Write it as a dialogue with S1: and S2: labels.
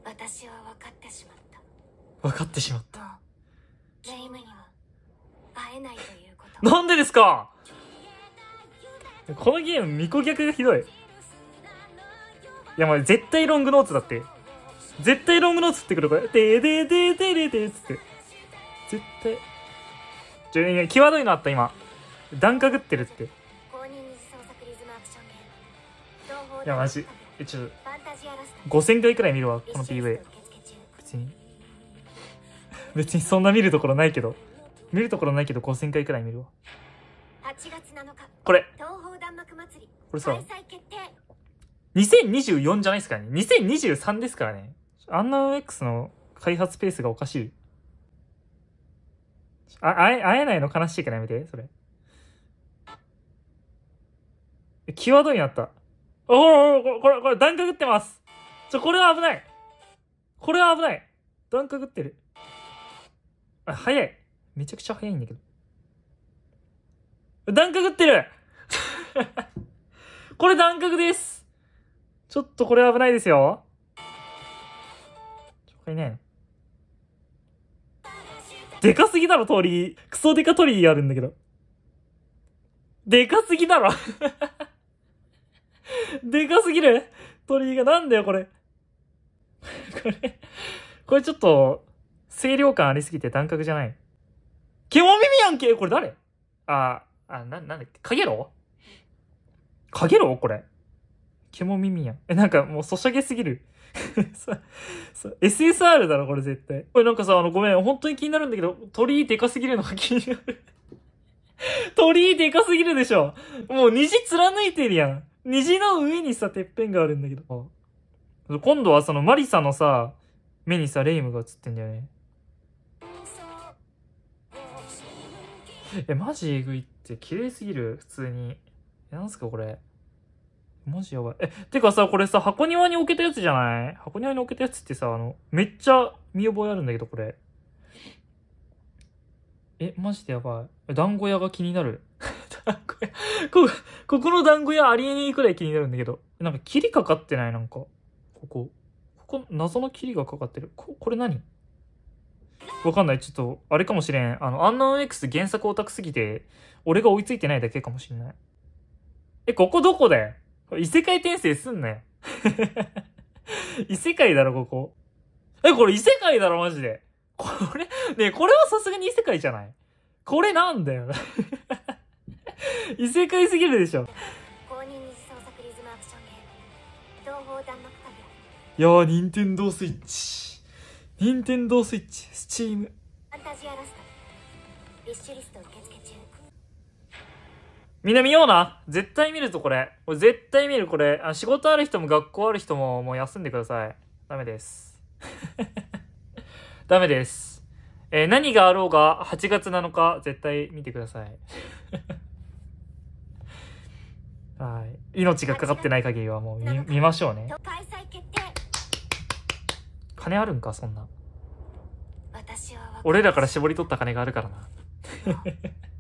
S1: 私は分かってしまった。
S2: 分かってしまった。
S1: レイムには会えないということ。
S2: なんでですか。このゲーム見こ逆がひどい。いやもう絶対ロングノーツだって。絶対ロングノーツってくるこれ。ででででででつって。絶対。際どいのあった今。段かぐってるって。いやマジ。ちょっと5000回くらい見るわこの PV。別にそんな見るところないけど。5000回くらい見るわ。これさ2024じゃないですからね。2023ですからね。アンナウン X の開発ペースがおかしい。会えないの悲しいからやめてそれ。際どいになった。これ段かぐってます。これは危ない。段かぐってる。早い。めちゃくちゃ早いんだけど。段かぐってるこれ段かぐです。ちょっとこれ危ないですよ。他いないの？でかすぎだろ鳥居。クソデカ鳥居あるんだけど。でかすぎだろでかすぎる鳥居が。なんだよこれこれちょっと清涼感ありすぎて段角じゃない。ケモミミやんけ。これ誰？なんだっけ、かげろこれ。ケモミミやん。なんかもうソシャゲすぎるSSR だろこれ絶対。これなんかさ、ごめん本当に気になるんだけど、鳥居でかすぎるのが気になる鳥居でかすぎるでしょ。もう虹貫いてるやん。虹の上にさてっぺんがあるんだけど、今度はそのマリサのさ目にさレイムが映ってんだよね。マジえぐいって。綺麗すぎる普通に。なんすかこれ。マジやばい。てかさ、これさ箱庭に置けたやつじゃない？箱庭に置けたやつってさ、めっちゃ見覚えあるんだけどこれ。マジでやばい。団子屋が気になる団子屋ここの団子屋ありえねえくらい気になるんだけど、なんか霧かかってない？なんかここ謎の霧がかかってる。これ何？わかんない。ちょっとあれかもしれん。アンノウン X 原作オタクすぎて俺が追いついてないだけかもしれない。ここどこだよ。異世界転生すんなよ異世界だろここ。これ異世界だろマジで。これね、これはさすがに異世界じゃない？これなんだよ異世界すぎるでしょ。いやー、ニンテンドースイッチ、スチーム。みんな見ような。絶対見るぞこれ。絶対見るこれ。仕事ある人も学校ある人ももう休んでください。ダメですダメです。何があろうが8月7日絶対見てくださいはい。命がかかってない限りはもう見ましょうね。金あるんかそんな。俺らから絞り取った金があるからな